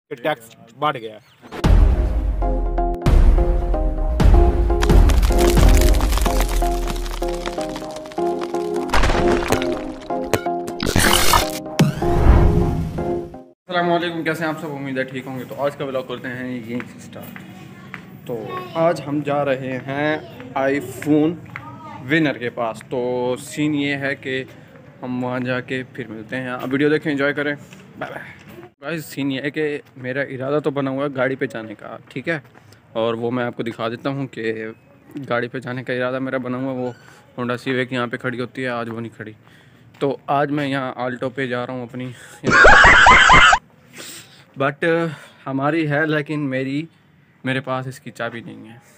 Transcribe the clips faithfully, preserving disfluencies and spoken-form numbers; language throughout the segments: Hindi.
कि टैक्स बढ़ गया। अस्सलामुअलैकुम, कैसे हैं आप सब? उम्मीद है ठीक होंगे। तो आज का व्लॉग करते हैं यहीं से स्टार्ट। तो आज हम जा रहे हैं आईफोन विनर के पास। तो सीन ये है कि हम वहाँ जाके फिर मिलते हैं। आप वीडियो देखें, एंजॉय करें, बाय बाय। गाइस सीन ये है कि मेरा इरादा तो बना हुआ है गाड़ी पे जाने का, ठीक है, और वो मैं आपको दिखा देता हूँ कि गाड़ी पे जाने का इरादा मेरा बना हुआ है। वो होंडा सिविक यहाँ पे खड़ी होती है, आज वो नहीं खड़ी। तो आज मैं यहाँ आल्टो पे जा रहा हूँ अपनी, बट हमारी है लेकिन मेरी मेरे पास इसकी चाबी नहीं है।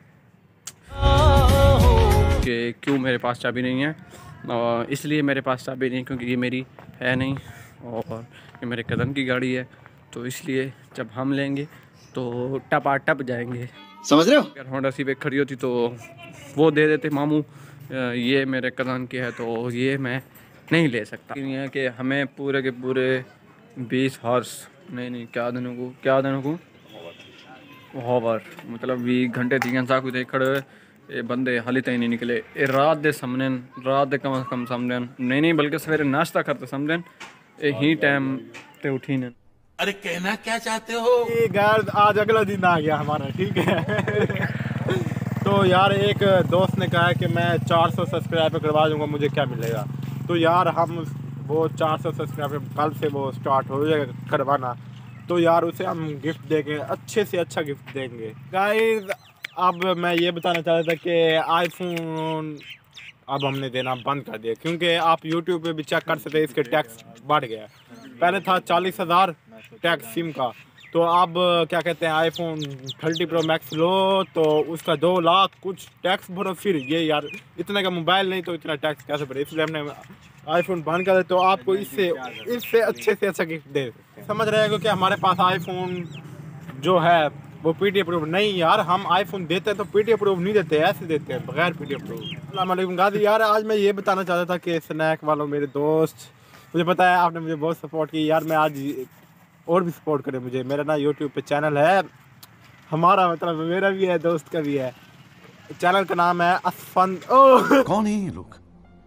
कि क्यों मेरे पास चाबी नहीं है? और इसलिए मेरे पास चाबी नहीं क्योंकि ये मेरी है नहीं और ये मेरे कज़न की गाड़ी है। तो इसलिए जब हम लेंगे तो टपा टप जाएंगे, समझ रहे हो? अगर होंडा सिविक खड़ी होती तो वो दे देते मामू, ये मेरे कज़न की है तो ये मैं नहीं ले सकता। ये है कि हमें पूरे के पूरे बीस हॉर्स नहीं नहीं क्या दिनों को क्या दिनों को होवर मतलब भी घंटे तीन घंटा कुछ खड़े ये बंदे हाली तक नहीं निकले। ये रात दे सामने रात दे कम अज कम सामने नहीं नहीं बल्कि सवेरे नाश्ता करते सामने यही टाइम पे उठी ने। अरे कहना क्या चाहते हो? ये यार आज अगला दिन आ गया हमारा, ठीक है। तो यार एक दोस्त ने कहा कि मैं चार सौ सब्सक्राइबर करवा दूंगा, मुझे क्या मिलेगा? तो यार हम वो चार सौ सब्सक्राइबर कल से वो स्टार्ट हो जाएगा करवाना। तो यार उसे हम गिफ्ट देंगे, अच्छे से अच्छा गिफ्ट देंगे गाइस। अब मैं ये बताना चाह रहा था कि आईफोन अब हमने देना बंद कर दिया क्योंकि आप यूट्यूब पे भी चेक कर सकते हैं, इसके टैक्स बढ़ गया। पहले था चालीस हज़ार टैक्स सिम का, तो अब क्या कहते हैं आईफोन थर्टी प्रो मैक्स लो तो उसका दो लाख कुछ टैक्स भरो। फिर ये यार इतने का मोबाइल नहीं तो इतना टैक्स कैसे भरे? इसलिए हमने आईफोन बंद कर दिया। तो आपको इससे इससे अच्छे से अच्छा गिफ्ट दे समझ रहे हैं कि हमारे पास आईफोन जो है वो पीटी अप्रूव नहीं। यार हम आईफोन देते हैं तो पीटी अप्रूव नहीं देते, ऐसे देते हैं बगैर पीटी अप्रूव। अस्सलाम वालेकुम गाजी। यार आज मैं ये बताना चाहता था कि स्नैक वालों मेरे दोस्त, मुझे पता है आपने मुझे बहुत सपोर्ट की यार, मैं आज और भी सपोर्ट करें मुझे। मेरा ना यूट्यूब पे चैनल है हमारा, मतलब मेरा भी है, दोस्त का भी है। चैनल का नाम है असफंद। ओह कौन है ये लोग?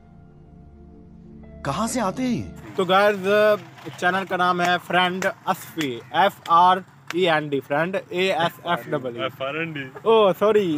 कहाँ से आते हैं? तो गाइस चैनल का नाम है फ्रेंड असफी, F R E N D, friend A S F double. Oh sorry.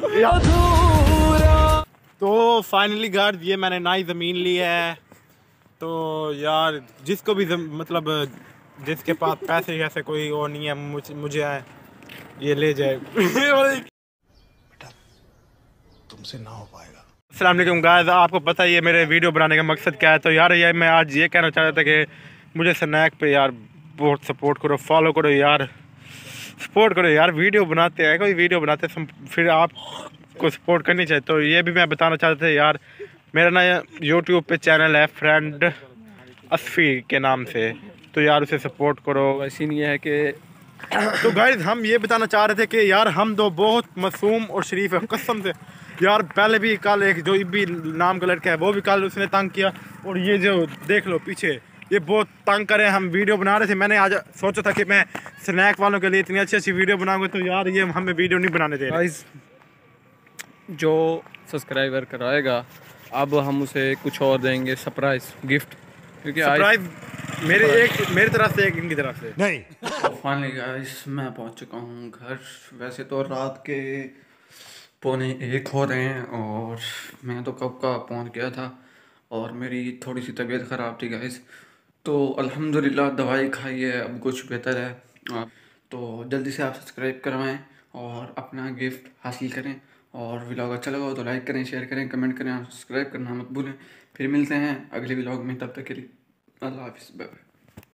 तो फाइनली गाइस ये मैंने नई ज़मीन ली है। तो यार जिसको भी मतलब जिसके पास पैसे जैसे कोई वो नहीं है, मुझे मुझे ये ले जाए। बेटा तुमसे ना हो पाएगा। अस्सलाम वालेकुम गाइस, आपको पता है ये मेरे वीडियो बनाने का मकसद क्या है। तो यार ये मैं आज ये कहना चाहता था कि मुझे स्नैक पे यार बहुत सपोर्ट करो, फॉलो करो यार, सपोर्ट करो यार। वीडियो बनाते हैं कोई वीडियो बनाते हैं फिर आपको सपोर्ट करनी चाहिए। तो ये भी मैं बताना चाहता था यार, मेरा ना यूट्यूब पे चैनल है फ्रेंड असफी के नाम से, तो यार उसे सपोर्ट करो। सीन ये है कि तो गाइस हम ये बताना चाह रहे थे कि यार हम दो बहुत मासूम और शरीफ है कसम से। यार पहले भी कल एक जो इब्बी नाम का लड़का है वो भी कल उसने तंग किया, और ये जो देख लो पीछे ये बहुत तंग करे। हम वीडियो बना रहे थे, मैंने आज सोचा था कि मैं स्नैक वालों के लिए इतनी अच्छी अच्छी वीडियो बनाऊंगा, तो यार ये हमें वीडियो नहीं बनाने दे रहे। जो सब्सक्राइबर कराएगा अब हम उसे कुछ और देंगे, सरप्राइज गिफ्ट, क्योंकि सरप्राइज मेरे एक मेरी तरफ से एक इनकी तरफ से नहीं। फाइनली गाइस मैं पहुंच चुका हूं घर। वैसे तो रात के पौने एक हो रहे हैं और मैं तो कब का पहुंच गया था, और मेरी थोड़ी सी तबीयत ख़राब थी गाइस। तो अल्हम्दुलिल्लाह दवाई खाई है, अब कुछ बेहतर है। तो जल्दी से आप सब्सक्राइब करवाएं और अपना गिफ्ट हासिल करें। और व्लॉग अच्छा लगा हो तो लाइक करें, शेयर करें, कमेंट करें और सब्सक्राइब करना मत भूलें। फिर मिलते हैं अगले व्लॉग में, तब तक के लिए अल्लाह हाफिज़, बाय बाय।